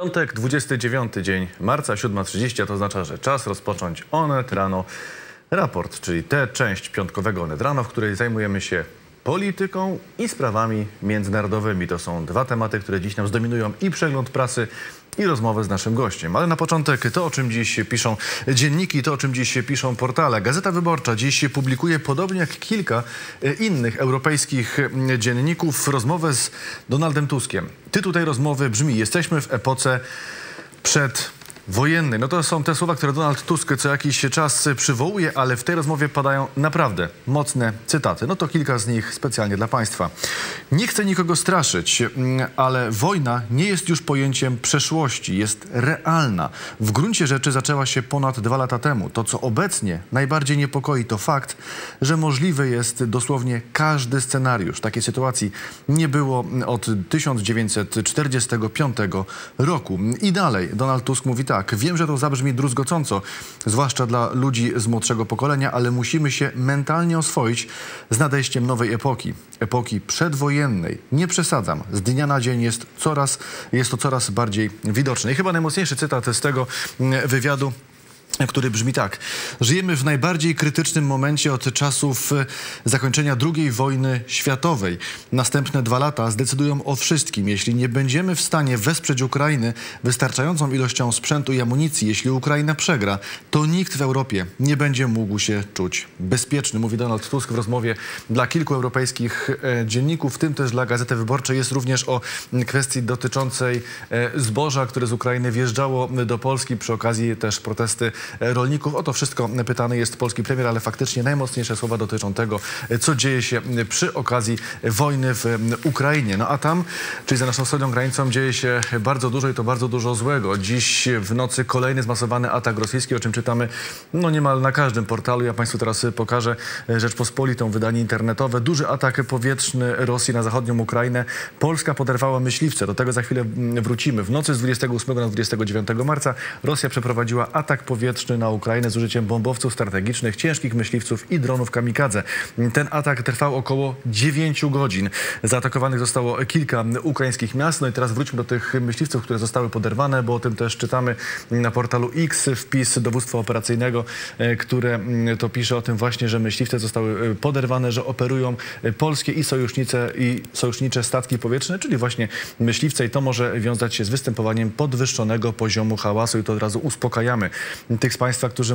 Piątek, 29 dzień marca, 7:30, a to oznacza, że czas rozpocząć Onet Rano Raport, czyli tę część piątkowego Onet Rano, w której zajmujemy się polityką i sprawami międzynarodowymi. To są dwa tematy, które dziś nam zdominują: i przegląd prasy, i rozmowę z naszym gościem. Ale na początek to, o czym dziś piszą dzienniki, to, o czym dziś piszą portale. Gazeta Wyborcza dziś publikuje, podobnie jak kilka innych europejskich dzienników, rozmowę z Donaldem Tuskiem. Tytuł tej rozmowy brzmi: jesteśmy w epoce przedwojennej. No to są te słowa, które Donald Tusk co jakiś czas przywołuje, ale w tej rozmowie padają naprawdę mocne cytaty. No to kilka z nich specjalnie dla Państwa. Nie chcę nikogo straszyć, ale wojna nie jest już pojęciem przeszłości, jest realna. W gruncie rzeczy zaczęła się ponad 2 lata temu. To, co obecnie najbardziej niepokoi, to fakt, że możliwy jest dosłownie każdy scenariusz. Takiej sytuacji nie było od 1945 roku. I dalej Donald Tusk mówi tak: wiem, że to zabrzmi druzgocąco, zwłaszcza dla ludzi z młodszego pokolenia, ale musimy się mentalnie oswoić z nadejściem nowej epoki. Epoki przedwojennej. Nie przesadzam. Z dnia na dzień jest to coraz bardziej widoczne. I chyba najmocniejszy cytat z tego wywiadu, który brzmi tak: żyjemy w najbardziej krytycznym momencie od czasów zakończenia II wojny światowej. Następne 2 lata zdecydują o wszystkim. Jeśli nie będziemy w stanie wesprzeć Ukrainy wystarczającą ilością sprzętu i amunicji, jeśli Ukraina przegra, to nikt w Europie nie będzie mógł się czuć bezpieczny, mówi Donald Tusk w rozmowie dla kilku europejskich dzienników, w tym też dla Gazety Wyborczej. Jest również o kwestii dotyczącej zboża, które z Ukrainy wjeżdżało do Polski, przy okazji też protesty rolników. O to wszystko pytany jest polski premier, ale faktycznie najmocniejsze słowa dotyczą tego, co dzieje się przy okazji wojny w Ukrainie. No a tam, czyli za naszą wschodnią granicą, dzieje się bardzo dużo i to bardzo dużo złego. Dziś w nocy kolejny zmasowany atak rosyjski, o czym czytamy no niemal na każdym portalu. Ja Państwu teraz pokażę Rzeczpospolitą, wydanie internetowe. Duży atak powietrzny Rosji na zachodnią Ukrainę. Polska poderwała myśliwce. Do tego za chwilę wrócimy. W nocy z 28 na 29 marca Rosja przeprowadziła atak powietrzny na Ukrainę z użyciem bombowców strategicznych, ciężkich myśliwców i dronów kamikadze. Ten atak trwał około 9 godzin. Zaatakowanych zostało kilka ukraińskich miast. No i teraz wróćmy do tych myśliwców, które zostały poderwane, bo o tym też czytamy na portalu X. Wpis dowództwa operacyjnego, które to pisze o tym właśnie, że myśliwce zostały poderwane, że operują polskie i sojusznicze statki powietrzne, czyli właśnie myśliwce, i to może wiązać się z występowaniem podwyższonego poziomu hałasu, i to od razu uspokajamy tych z Państwa, którzy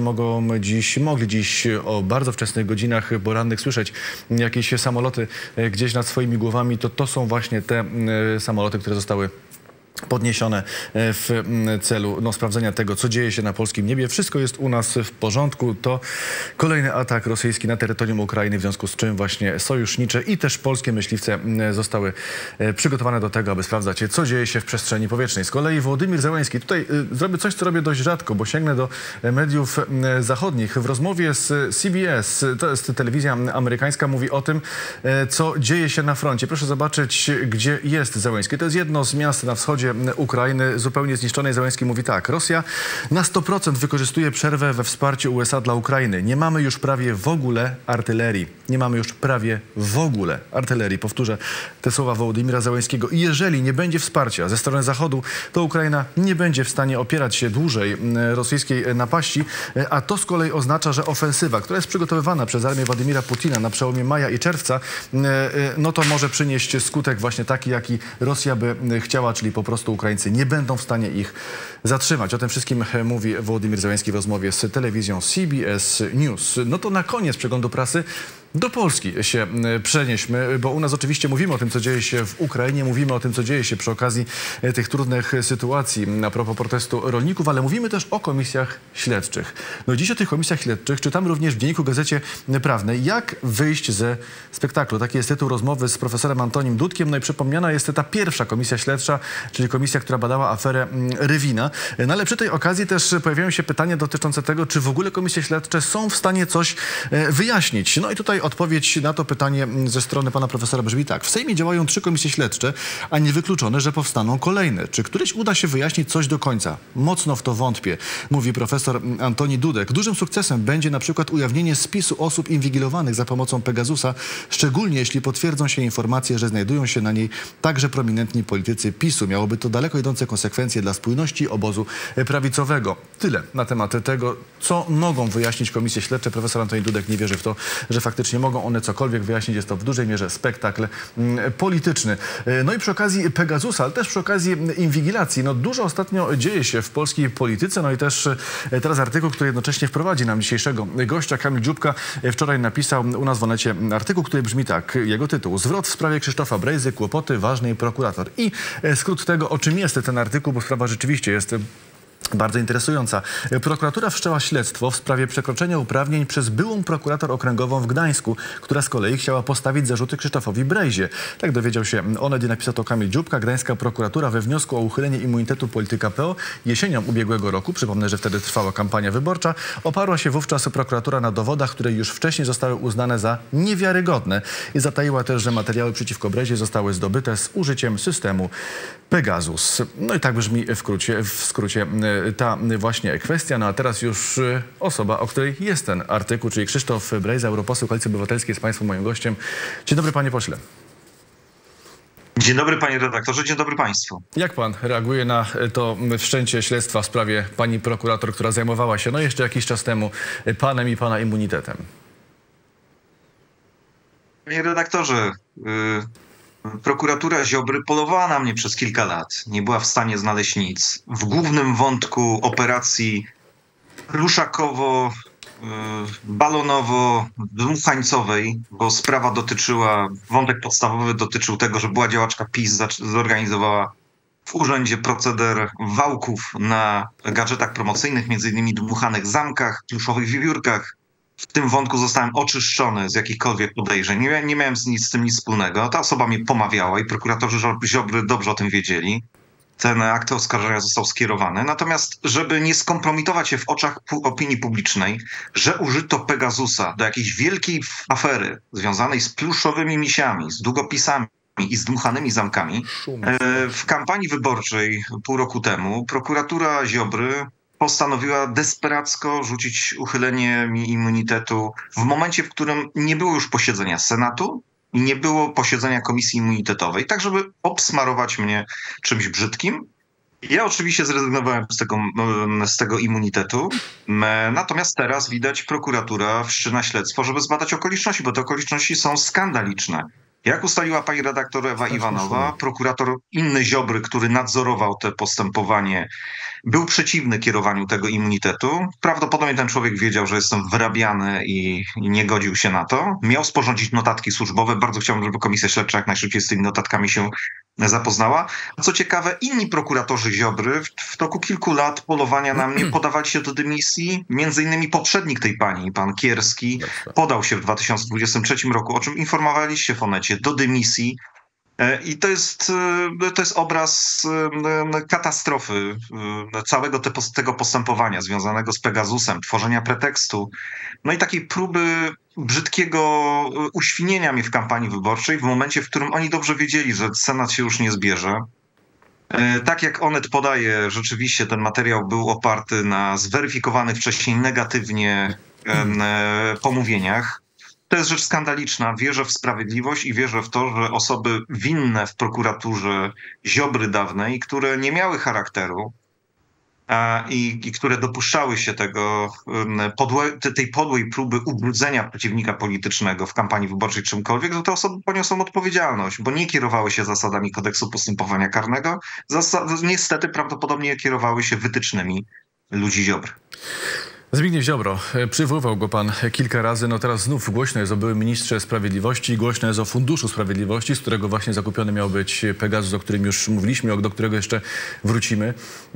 mogli dziś o bardzo wczesnych godzinach porannych słyszeć jakieś samoloty gdzieś nad swoimi głowami. To są właśnie te samoloty, które zostały podniesione w celu sprawdzenia tego, co dzieje się na polskim niebie. Wszystko jest u nas w porządku. To kolejny atak rosyjski na terytorium Ukrainy, w związku z czym właśnie sojusznicze i też polskie myśliwce zostały przygotowane do tego, aby sprawdzać, co dzieje się w przestrzeni powietrznej. Z kolei Wołodymyr Zełenski, tutaj zrobię coś, co robię dość rzadko, bo sięgnę do mediów zachodnich. W rozmowie z CBS, to jest telewizja amerykańska, mówi o tym, co dzieje się na froncie. Proszę zobaczyć, gdzie jest Zełenski. To jest jedno z miast na wschodzie Ukrainy, zupełnie zniszczonej. Zełenski mówi tak: Rosja na 100% wykorzystuje przerwę we wsparciu USA dla Ukrainy. Nie mamy już prawie w ogóle artylerii. Nie mamy już prawie w ogóle artylerii. Powtórzę te słowa Wołodymyra Zełenskiego. I jeżeli nie będzie wsparcia ze strony Zachodu, to Ukraina nie będzie w stanie opierać się dłużej rosyjskiej napaści, a to z kolei oznacza, że ofensywa, która jest przygotowywana przez armię Władimira Putina na przełomie maja i czerwca, no to może przynieść skutek właśnie taki, jaki Rosja by chciała, czyli po prostu Ukraińcy nie będą w stanie ich zatrzymać. O tym wszystkim mówi Wołodymyr Zełenski w rozmowie z telewizją CBS News. No to na koniec przeglądu prasy do Polski się przenieśmy, bo u nas oczywiście mówimy o tym, co dzieje się w Ukrainie, mówimy o tym, co dzieje się przy okazji tych trudnych sytuacji a propos protestu rolników, ale mówimy też o komisjach śledczych. No dziś o tych komisjach śledczych czytamy również w Dzienniku Gazecie Prawnej. Jak wyjść ze spektaklu? Taki jest tytuł rozmowy z profesorem Antonim Dudkiem. No i przypomniana jest ta pierwsza komisja śledcza, czyli komisja, która badała aferę Rywina. No ale przy tej okazji też pojawiają się pytania dotyczące tego, czy w ogóle komisje śledcze są w stanie coś wyjaśnić. No i tutaj Odpowiedź na to pytanie ze strony pana profesora brzmi tak. W Sejmie działają 3 komisje śledcze, a niewykluczone, że powstaną kolejne. Czy któryś uda się wyjaśnić coś do końca? Mocno w to wątpię, mówi profesor Antoni Dudek. Dużym sukcesem będzie na przykład ujawnienie spisu osób inwigilowanych za pomocą Pegasusa, szczególnie jeśli potwierdzą się informacje, że znajdują się na niej także prominentni politycy PiS-u. Miałoby to daleko idące konsekwencje dla spójności obozu prawicowego. Tyle na temat tego, co mogą wyjaśnić komisje śledcze. Profesor Antoni Dudek nie wierzy w to, że faktycznie mogą one cokolwiek wyjaśnić. Jest to w dużej mierze spektakl polityczny. No i przy okazji Pegasusa, ale też przy okazji inwigilacji. No dużo ostatnio dzieje się w polskiej polityce. No i też teraz artykuł, który jednocześnie wprowadzi nam dzisiejszego gościa. Kamil Dziubka wczoraj napisał u nas w Onecie artykuł, który brzmi tak. Jego tytuł: Zwrot w sprawie Krzysztofa Brejzy, kłopoty ważnej prokurator. I skrót tego, o czym jest ten artykuł, bo sprawa rzeczywiście jest bardzo interesująca. Prokuratura wszczęła śledztwo w sprawie przekroczenia uprawnień przez byłą prokurator okręgową w Gdańsku, która z kolei chciała postawić zarzuty Krzysztofowi Brejzie. Tak dowiedział się Onet i napisał to Kamil Dziubka. Gdańska prokuratura we wniosku o uchylenie immunitetu polityka PO jesienią ubiegłego roku, przypomnę, że wtedy trwała kampania wyborcza, oparła się wówczas prokuratura na dowodach, które już wcześniej zostały uznane za niewiarygodne i zataiła też, że materiały przeciwko Brejzie zostały zdobyte z użyciem systemu Pegasus. No i tak brzmi w skrócie ta właśnie kwestia. No a teraz już osoba, o której jest ten artykuł, czyli Krzysztof Brejza, europoseł Koalicji Obywatelskiej, jest państwa moim gościem. Dzień dobry, panie pośle. Dzień dobry, panie redaktorze, dzień dobry państwu. Jak pan reaguje na to wszczęcie śledztwa w sprawie pani prokurator, która zajmowała się jeszcze jakiś czas temu panem i pana immunitetem? Panie redaktorze, prokuratura Ziobry polowała na mnie przez kilka lat. Nie była w stanie znaleźć nic. W głównym wątku operacji ruszakowo, balonowo-dmuchańcowej, bo sprawa wątek podstawowy dotyczył tego, że była działaczka PiS, zorganizowała w urzędzie proceder wałków na gadżetach promocyjnych, między innymi dmuchanych zamkach, pluszowych wiewiórkach. W tym wątku zostałem oczyszczony z jakichkolwiek podejrzeń. Nie miałem z tym nic wspólnego. Ta osoba mnie pomawiała i prokuratorzy Ziobry dobrze o tym wiedzieli. Ten akt oskarżenia został skierowany. Natomiast, żeby nie skompromitować się w oczach opinii publicznej, że użyto Pegasusa do jakiejś wielkiej afery związanej z pluszowymi misiami, z długopisami i z dmuchanymi zamkami, w kampanii wyborczej pół roku temu prokuratura Ziobry postanowiła desperacko rzucić uchylenie mi immunitetu w momencie, w którym nie było już posiedzenia Senatu i nie było posiedzenia Komisji Immunitetowej, tak żeby obsmarować mnie czymś brzydkim. Ja oczywiście zrezygnowałem z tego immunitetu, natomiast teraz widać, prokuratura wszczyna śledztwo, żeby zbadać okoliczności, bo te okoliczności są skandaliczne. Jak ustaliła pani redaktor Ewa Iwanowa, prokurator inny Ziobry, który nadzorował to postępowanie, był przeciwny kierowaniu tego immunitetu. Prawdopodobnie ten człowiek wiedział, że jestem wyrabiany i nie godził się na to. Miał sporządzić notatki służbowe. Bardzo chciałbym, żeby komisja śledcza jak najszybciej z tymi notatkami się zapoznała. Co ciekawe, inni prokuratorzy Ziobry w toku kilku lat polowania na mnie podawali się do dymisji. Między innymi poprzednik tej pani, pan Kierski, podał się w 2023 roku, o czym informowaliście w Onecie, do dymisji. I to jest obraz katastrofy całego tego postępowania związanego z Pegasusem, tworzenia pretekstu, no i takiej próby brzydkiego uświnienia mnie w kampanii wyborczej w momencie, w którym oni dobrze wiedzieli, że Senat się już nie zbierze. Tak jak Onet podaje, rzeczywiście ten materiał był oparty na zweryfikowanych wcześniej negatywnie pomówieniach. To jest rzecz skandaliczna. Wierzę w sprawiedliwość i wierzę w to, że osoby winne w prokuraturze Ziobry dawnej, które nie miały charakteru i które dopuszczały się tej podłej próby ubrudzenia przeciwnika politycznego w kampanii wyborczej czymkolwiek, to te osoby poniosą odpowiedzialność, bo nie kierowały się zasadami kodeksu postępowania karnego. Niestety prawdopodobnie kierowały się wytycznymi ludzi Ziobry. Zbigniew Ziobro, przywoływał go pan kilka razy, no teraz znów głośno jest o byłym ministrze sprawiedliwości, głośno jest o Funduszu Sprawiedliwości, z którego właśnie zakupiony miał być Pegasus, o którym już mówiliśmy, do którego jeszcze wrócimy.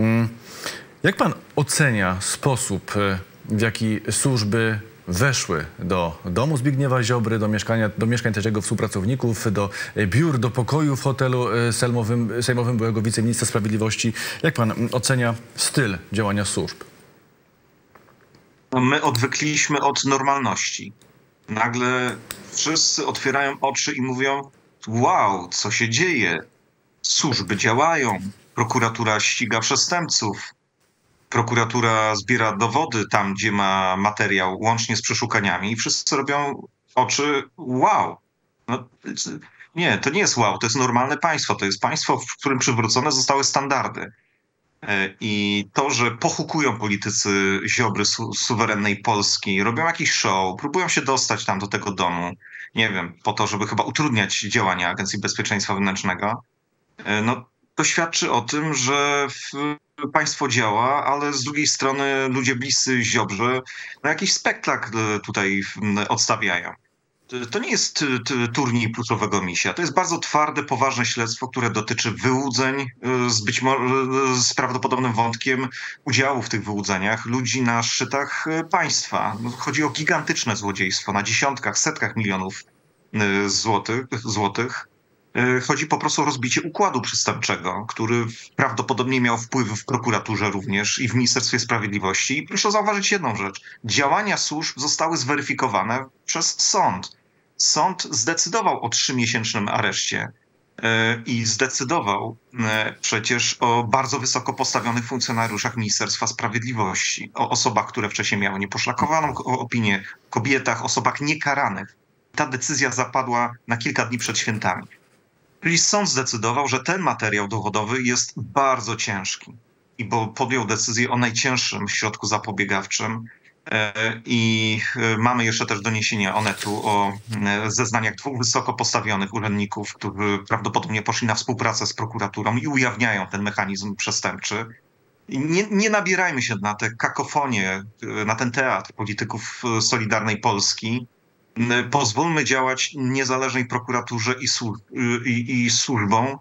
Jak pan ocenia sposób, w jaki służby weszły do domu Zbigniewa Ziobry, do mieszkań też jego współpracowników, do biur, do pokoju w hotelu sejmowym byłego wiceministra sprawiedliwości? Jak pan ocenia styl działania służb? My odwykliśmy od normalności. Nagle Wszyscy otwierają oczy i mówią: wow, co się dzieje? Służby działają, prokuratura ściga przestępców, prokuratura zbiera dowody tam, gdzie ma materiał, łącznie z przeszukaniami, i wszyscy robią oczy: wow. No, nie, to nie jest wow, to jest normalne państwo. To jest państwo, w którym przywrócone zostały standardy. I to, że pochukują politycy Ziobry suwerennej Polski, robią jakiś show, próbują się dostać tam do tego domu, nie wiem, po to, żeby chyba utrudniać działania Agencji Bezpieczeństwa Wewnętrznego, no to świadczy o tym, że państwo działa, ale z drugiej strony ludzie bliscy Ziobrze no jakiś spektakl tutaj odstawiają. To nie jest turniej pluszowego misia. To jest bardzo twarde, poważne śledztwo, które dotyczy wyłudzeń z być może z prawdopodobnym wątkiem udziału w tych wyłudzeniach ludzi na szczytach państwa. No, chodzi o gigantyczne złodziejstwo na dziesiątkach, setkach milionów złotych. Chodzi po prostu o rozbicie układu przestępczego, który prawdopodobnie miał wpływ w prokuraturze również i w Ministerstwie Sprawiedliwości. I proszę zauważyć jedną rzecz. Działania służb zostały zweryfikowane przez sąd. Sąd zdecydował o 3-miesięcznym areszcie i zdecydował przecież o bardzo wysoko postawionych funkcjonariuszach Ministerstwa Sprawiedliwości, o osobach, które wcześniej miały nieposzlakowaną opinię, kobietach, osobach niekaranych. Ta decyzja zapadła na kilka dni przed świętami. Czyli sąd zdecydował, że ten materiał dowodowy jest bardzo ciężki i bo podjął decyzję o najcięższym środku zapobiegawczym. I mamy jeszcze też doniesienia Onetu o zeznaniach 2 wysoko postawionych urzędników, którzy prawdopodobnie poszli na współpracę z prokuraturą i ujawniają ten mechanizm przestępczy. I nie nabierajmy się na tę kakofonię, na ten teatr polityków Solidarnej Polski. Pozwólmy działać niezależnej prokuraturze i służbom,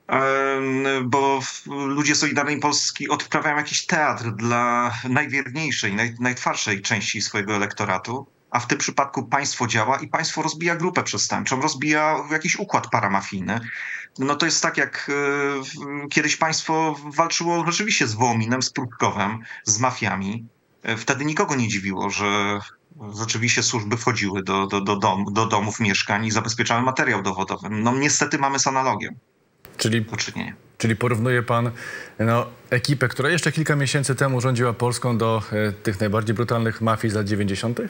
bo ludzie Solidarnej Polski odprawiają jakiś teatr dla najwierniejszej, najtwardszej części swojego elektoratu, a w tym przypadku państwo działa i państwo rozbija grupę przestępczą, rozbija jakiś układ paramafijny. No to jest tak, jak kiedyś państwo walczyło rzeczywiście z Wołominem, z Prutkowem, z mafiami. Wtedy nikogo nie dziwiło, że rzeczywiście służby wchodziły do domów, mieszkań i zabezpieczały materiał dowodowy. No niestety mamy z analogią. Czyli porównuje pan ekipę, która jeszcze kilka miesięcy temu rządziła Polską, do tych najbardziej brutalnych mafii z lat 90.?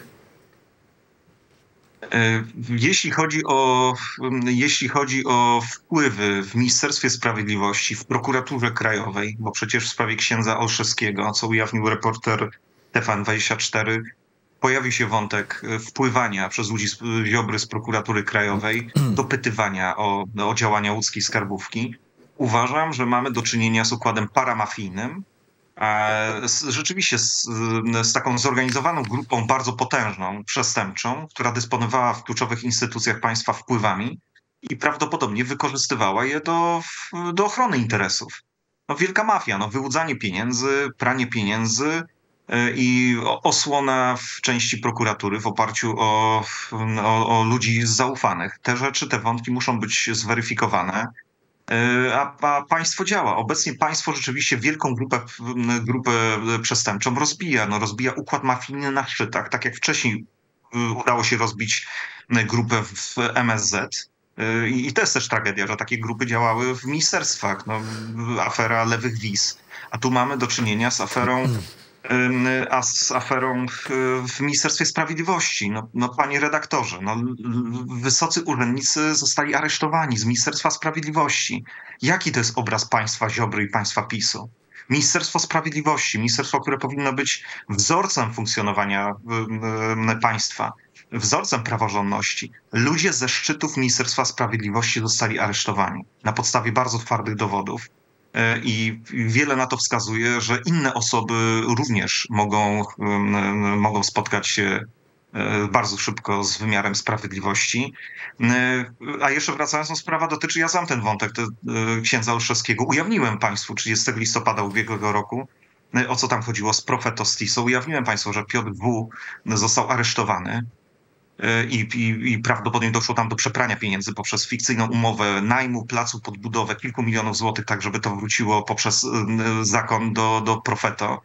Jeśli chodzi o wpływy w Ministerstwie Sprawiedliwości, w prokuraturze krajowej, bo przecież w sprawie księdza Olszewskiego, co ujawnił reporter TVN24, pojawił się wątek wpływania przez ludzi z Ziobry z prokuratury krajowej, dopytywania o działania łódzkiej skarbówki. Uważam, że mamy do czynienia z układem paramafijnym, rzeczywiście z taką zorganizowaną grupą bardzo potężną, przestępczą, która dysponowała w kluczowych instytucjach państwa wpływami i prawdopodobnie wykorzystywała je do ochrony interesów. No, wielka mafia, wyłudzanie pieniędzy, pranie pieniędzy i osłona w części prokuratury w oparciu o ludzi zaufanych. Te rzeczy, te wątki muszą być zweryfikowane. A państwo działa. Obecnie państwo rzeczywiście wielką grupę przestępczą rozbija. Rozbija układ mafijny na szczytach, tak jak wcześniej udało się rozbić grupę w MSZ. I to jest też tragedia, że takie grupy działały w ministerstwach. Afera lewych wiz. A tu mamy do czynienia z aferą w Ministerstwie Sprawiedliwości. Panie redaktorze, wysocy urzędnicy zostali aresztowani z Ministerstwa Sprawiedliwości. Jaki to jest obraz państwa Ziobry i państwa PiS-u? Ministerstwo Sprawiedliwości, ministerstwo, które powinno być wzorcem funkcjonowania państwa, wzorcem praworządności. Ludzie ze szczytów Ministerstwa Sprawiedliwości zostali aresztowani na podstawie bardzo twardych dowodów. I wiele na to wskazuje, że inne osoby również mogą spotkać się bardzo szybko z wymiarem sprawiedliwości. A jeszcze wracając, sprawa dotyczy, ja sam ten wątek księdza Olszewskiego ujawniłem państwu 30 listopada ubiegłego roku. O co tam chodziło z Profetostisą? Ujawniłem państwu, że Piotr W. został aresztowany. I prawdopodobnie doszło tam do przeprania pieniędzy poprzez fikcyjną umowę najmu placu pod budowę kilku milionów złotych, tak żeby to wróciło poprzez zakon do Profeto.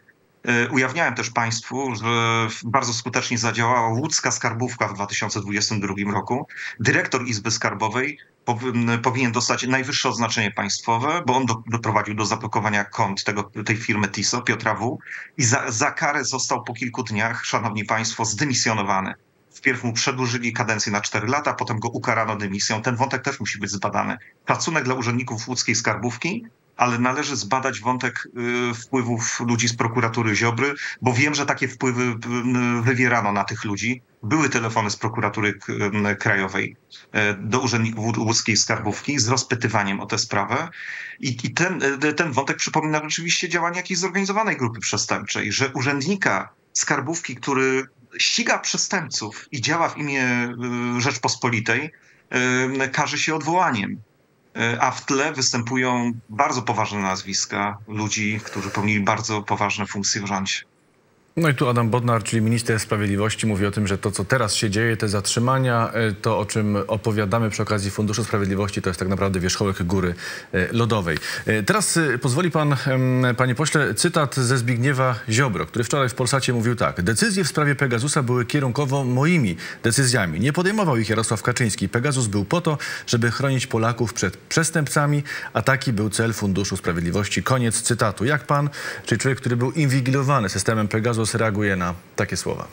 Ujawniałem też państwu, że bardzo skutecznie zadziałała łódzka skarbówka w 2022 roku. Dyrektor Izby Skarbowej powinien dostać najwyższe odznaczenie państwowe, bo on doprowadził do zablokowania kont tej firmy TISO, Piotra W. I za karę został po kilku dniach, szanowni państwo, zdymisjonowany. Wpierw mu przedłużyli kadencję na 4 lata, potem go ukarano dymisją. Ten wątek też musi być zbadany. Szacunek dla urzędników łódzkiej skarbówki, ale należy zbadać wątek wpływów ludzi z prokuratury Ziobry, bo wiem, że takie wpływy wywierano na tych ludzi. Były telefony z prokuratury krajowej do urzędników łódzkiej skarbówki z rozpytywaniem o tę sprawę. I ten wątek przypomina rzeczywiście działanie jakiejś zorganizowanej grupy przestępczej, że urzędnika skarbówki, który ściga przestępców i działa w imię Rzeczpospolitej, karze się odwołaniem. A w tle występują bardzo poważne nazwiska ludzi, którzy pełnili bardzo poważne funkcje w rządzie. No i tu Adam Bodnar, czyli minister sprawiedliwości, mówi o tym, że to, co teraz się dzieje, te zatrzymania, to, o czym opowiadamy przy okazji Funduszu Sprawiedliwości, to jest tak naprawdę wierzchołek góry lodowej. Teraz pozwoli pan, panie pośle, cytat ze Zbigniewa Ziobro, który wczoraj w Polsacie mówił tak. Decyzje w sprawie Pegasusa były kierunkowo moimi decyzjami. Nie podejmował ich Jarosław Kaczyński. Pegasus był po to, żeby chronić Polaków przed przestępcami, a taki był cel Funduszu Sprawiedliwości. Koniec cytatu. Jak pan, czyli człowiek, który był inwigilowany systemem Pegasus, reaguje na takie słowa?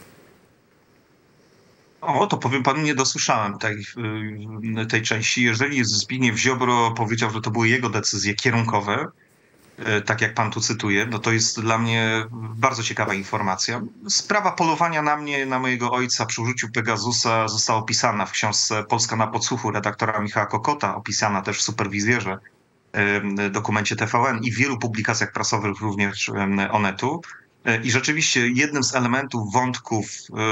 To powiem panu, nie dosłyszałem tej części. Jeżeli Zbigniew Ziobro powiedział, że to były jego decyzje kierunkowe, tak jak pan tu cytuje, no to jest dla mnie bardzo ciekawa informacja. Sprawa polowania na mnie, na mojego ojca przy użyciu Pegasusa została opisana w książce Polska na podsłuchu redaktora Michała Kokota, opisana też w Superwizjerze, dokumencie TVN i w wielu publikacjach prasowych również Onetu. I rzeczywiście jednym z elementów wątków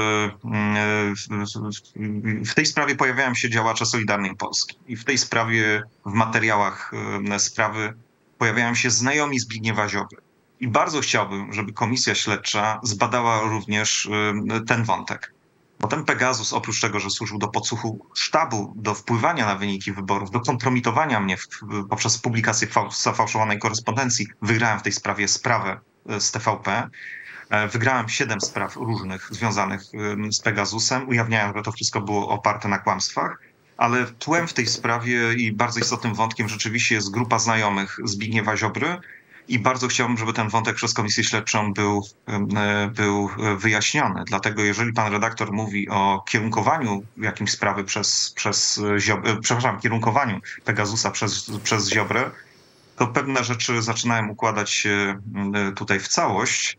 w tej sprawie pojawiają się działacze Solidarnej Polski. I w tej sprawie, w materiałach sprawy pojawiają się znajomi Zbigniewa Ziobry. I bardzo chciałbym, żeby komisja śledcza zbadała również ten wątek. Bo ten Pegasus, oprócz tego, że służył do podsłuchu sztabu, do wpływania na wyniki wyborów, do kompromitowania mnie poprzez publikację zafałszowanej korespondencji, wygrałem w tej sprawie sprawę z TVP. Wygrałem 7 spraw różnych związanych z Pegasusem. Ujawniałem, że to wszystko było oparte na kłamstwach, ale tłem w tej sprawie i bardzo istotnym wątkiem rzeczywiście jest grupa znajomych Zbigniewa Ziobry i bardzo chciałbym, żeby ten wątek przez Komisję Śledczą był wyjaśniony. Dlatego jeżeli pan redaktor mówi o kierunkowaniu jakimś sprawy kierunkowaniu Pegasusa przez Ziobrę, to pewne rzeczy zaczynają układać się tutaj w całość.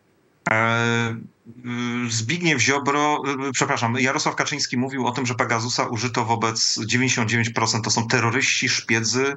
Jarosław Kaczyński mówił o tym, że Pegasusa użyto wobec 99% to są terroryści, szpiedzy,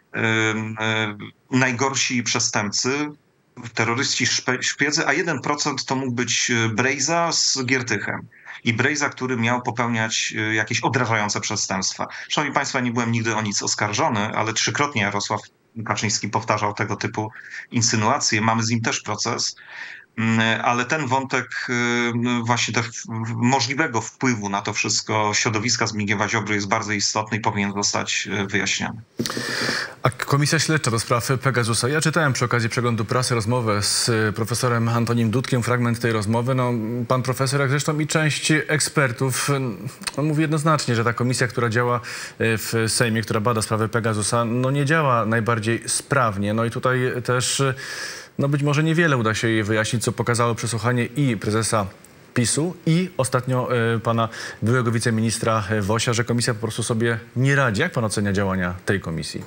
najgorsi przestępcy, terroryści, szpiedzy, a 1% to mógł być Brejza z Giertychem. I Brejza, który miał popełniać jakieś odrażające przestępstwa. Szanowni państwo, ja nie byłem nigdy o nic oskarżony, ale 3-krotnie Jarosław Kaczyński powtarzał tego typu insynuacje. Mamy z nim też proces, ale ten wątek właśnie też możliwego wpływu na to wszystko środowiska Zbigniewa Ziobry jest bardzo istotny i powinien zostać wyjaśniony. A Komisja Śledcza do spraw Pegasusa. Ja czytałem przy okazji przeglądu prasy rozmowę z profesorem Antonim Dudkiem, fragment tej rozmowy. No, pan profesor, jak zresztą i część ekspertów, on mówi jednoznacznie, że ta komisja, która działa w Sejmie, która bada sprawę Pegasusa, no nie działa najbardziej sprawnie. No i tutaj też być może niewiele uda się jej wyjaśnić, co pokazało przesłuchanie i prezesa PiS-u i ostatnio pana byłego wiceministra Wosia, że komisja po prostu sobie nie radzi. Jak pan ocenia działania tej komisji?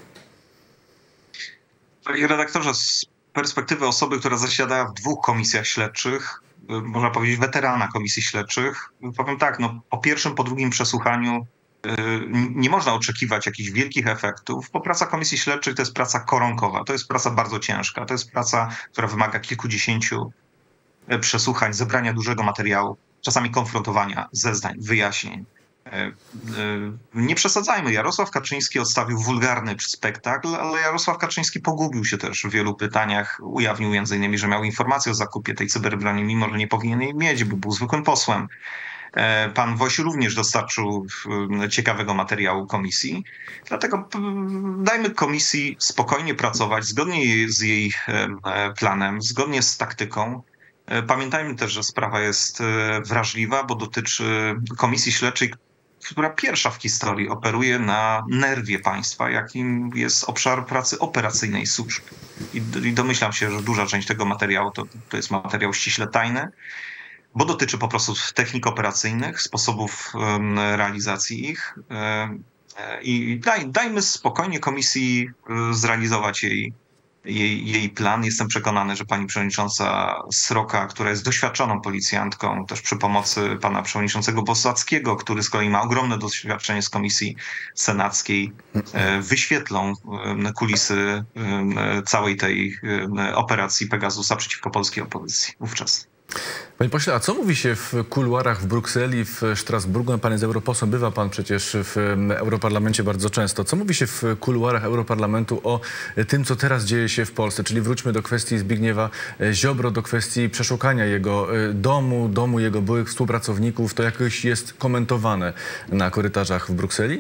Panie redaktorze, z perspektywy osoby, która zasiadała w 2 komisjach śledczych, można powiedzieć weterana komisji śledczych, powiem tak, po pierwszym, po drugim przesłuchaniu nie można oczekiwać jakichś wielkich efektów, bo praca komisji śledczych to jest praca koronkowa, to jest praca bardzo ciężka, to jest praca, która wymaga kilkudziesięciu przesłuchań, zebrania dużego materiału, czasami konfrontowania zeznań, wyjaśnień. Nie przesadzajmy, Jarosław Kaczyński odstawił wulgarny spektakl, ale Jarosław Kaczyński pogubił się też w wielu pytaniach. Ujawnił m.in., że miał informację o zakupie tej cyberbroni, mimo że nie powinien jej mieć, bo był zwykłym posłem. Pan Woś również dostarczył ciekawego materiału komisji. Dlatego dajmy komisji spokojnie pracować, zgodnie z jej planem, zgodnie z taktyką Pamiętajmy też, że sprawa jest wrażliwa, bo dotyczy komisji śledczej, która pierwsza w historii operuje na nerwie państwa, jakim jest obszar pracy operacyjnej służb. I domyślam się, że duża część tego materiału to jest materiał ściśle tajny, bo dotyczy po prostu technik operacyjnych, sposobów realizacji ich. I dajmy spokojnie komisji zrealizować jej plan. Jestem przekonany, że pani przewodnicząca Sroka, która jest doświadczoną policjantką, też przy pomocy pana przewodniczącego Bosackiego, który z kolei ma ogromne doświadczenie z komisji senackiej, wyświetlą kulisy całej tej operacji Pegasusa przeciwko polskiej opozycji wówczas. Panie pośle, a co mówi się w kuluarach w Brukseli, w Strasburgu? No, pan jest europosłem, bywa pan przecież w Europarlamencie bardzo często. Co mówi się w kuluarach Europarlamentu o tym, co teraz dzieje się w Polsce? Czyli wróćmy do kwestii Zbigniewa Ziobro, do kwestii przeszukania jego domu jego byłych współpracowników. To jakoś jest komentowane na korytarzach w Brukseli?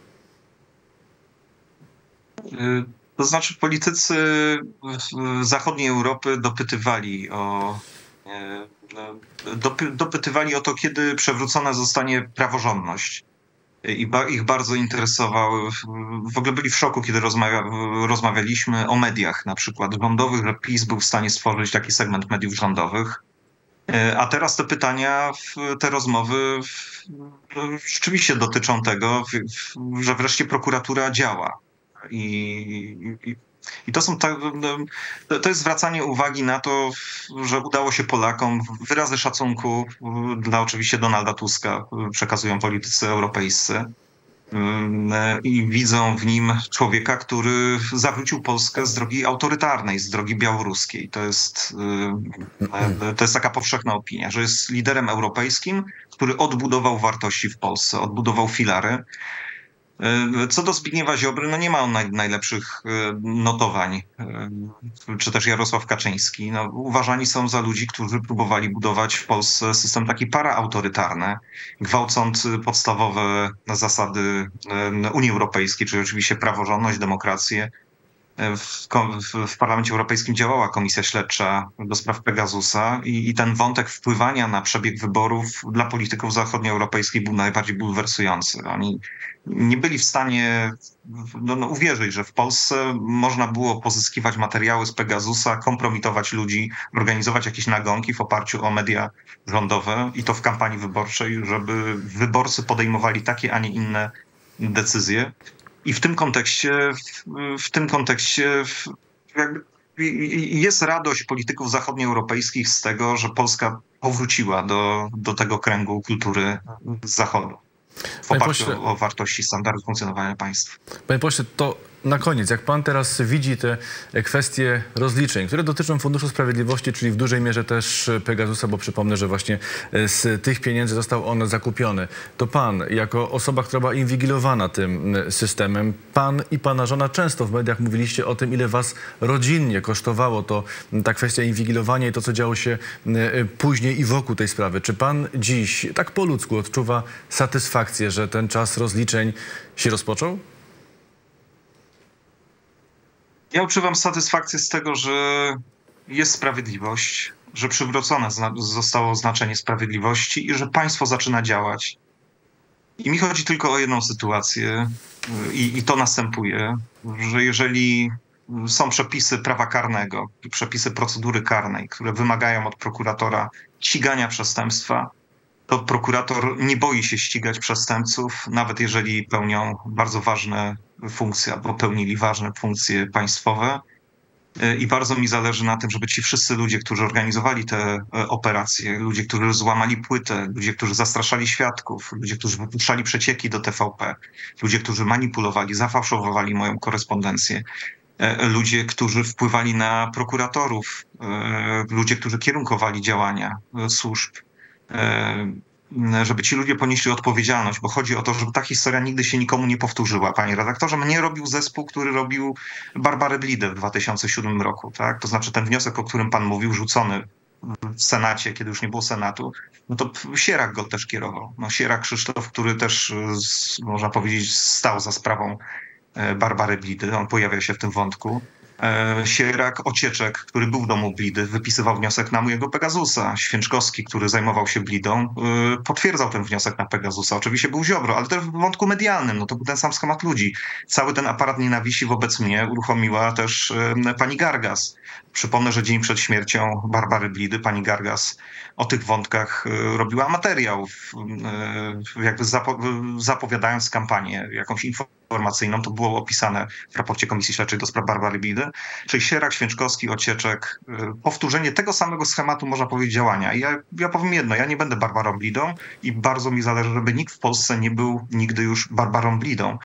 To znaczy politycy zachodniej Europy dopytywali o to, kiedy przewrócona zostanie praworządność. Ich bardzo interesowały, w ogóle byli w szoku, kiedy rozmawialiśmy o mediach na przykład rządowych, że PiS był w stanie stworzyć taki segment mediów rządowych. A teraz te pytania, te rozmowy rzeczywiście dotyczą tego, że wreszcie prokuratura działa. I to jest zwracanie uwagi na to, że udało się Polakom. Wyrazy szacunku dla oczywiście Donalda Tuska przekazują politycy europejscy i widzą w nim człowieka, który zawrócił Polskę z drogi autorytarnej, z drogi białoruskiej. To jest taka powszechna opinia, że jest liderem europejskim, który odbudował wartości w Polsce, odbudował filary. Co do Zbigniewa Ziobry, no nie ma on najlepszych notowań, czy też Jarosław Kaczyński. No, uważani są za ludzi, którzy próbowali budować w Polsce system taki paraautorytarny, gwałcąc podstawowe zasady Unii Europejskiej, czyli oczywiście praworządność, demokrację. W Parlamencie Europejskim działała komisja śledcza do spraw Pegasusa i ten wątek wpływania na przebieg wyborów dla polityków zachodnioeuropejskich był najbardziej bulwersujący. Oni nie byli w stanie uwierzyć, że w Polsce można było pozyskiwać materiały z Pegasusa, kompromitować ludzi, organizować jakieś nagonki w oparciu o media rządowe i to w kampanii wyborczej, żeby wyborcy podejmowali takie, a nie inne decyzje. I w tym kontekście jakby jest radość polityków zachodnioeuropejskich z tego, że Polska powróciła do tego kręgu kultury Zachodu w oparciu o wartości, standardy funkcjonowania państwa. Panie pośle, to na koniec, jak pan teraz widzi te kwestie rozliczeń, które dotyczą Funduszu Sprawiedliwości, czyli w dużej mierze też Pegasusa, bo przypomnę, że właśnie z tych pieniędzy został on zakupiony, to pan, jako osoba, która była inwigilowana tym systemem, pan i pana żona często w mediach mówiliście o tym, ile was rodzinnie kosztowało ta kwestia inwigilowania i to, co działo się później i wokół tej sprawy. Czy pan dziś tak po ludzku odczuwa satysfakcję, że ten czas rozliczeń się rozpoczął? Ja odczuwam satysfakcję z tego, że jest sprawiedliwość, że przywrócone zostało znaczenie sprawiedliwości i że państwo zaczyna działać. I mi chodzi tylko o jedną sytuację i to następuje, że jeżeli są przepisy prawa karnego, przepisy procedury karnej, które wymagają od prokuratora ścigania przestępstwa, to prokurator nie boi się ścigać przestępców, nawet jeżeli pełnią bardzo ważne funkcje albo pełnili ważne funkcje państwowe. I bardzo mi zależy na tym, żeby ci wszyscy ludzie, którzy organizowali te operacje, ludzie, którzy złamali płytę, ludzie, którzy zastraszali świadków, ludzie, którzy wypuszczali przecieki do TVP, ludzie, którzy manipulowali, zafałszowywali moją korespondencję, ludzie, którzy wpływali na prokuratorów, ludzie, którzy kierunkowali działania służb, żeby ci ludzie ponieśli odpowiedzialność, bo chodzi o to, żeby ta historia nigdy się nikomu nie powtórzyła, panie redaktorze. Mnie robił zespół, który robił Barbarę Blidę w 2007 roku, tak? To znaczy ten wniosek, o którym pan mówił, rzucony w Senacie, kiedy już nie było Senatu, no to Sierak go też kierował. No Sierak Krzysztof, który też, można powiedzieć, stał za sprawą Barbary Blidy. On pojawia się w tym wątku. Sierak, Ocieczek, który był w domu Blidy, wypisywał wniosek na mojego Pegasusa. Święczkowski, który zajmował się Blidą, potwierdzał ten wniosek na Pegasusa. Oczywiście był Ziobro, ale też w wątku medialnym. No to był ten sam schemat ludzi. Cały ten aparat nienawiści wobec mnie uruchomiła też pani Gargas. Przypomnę, że dzień przed śmiercią Barbary Blidy pani Gargas o tych wątkach robiła materiał, jakby zapowiadając kampanię jakąś informacyjną. To było opisane w raporcie Komisji Śledczej do spraw Barbary Blidy. Czyli Sierak, Święczkowski, Ocieczek. Powtórzenie tego samego schematu, można powiedzieć, działania. I ja powiem jedno, ja nie będę Barbarą Blidą i bardzo mi zależy, żeby nikt w Polsce nie był nigdy już Barbarą Blidą.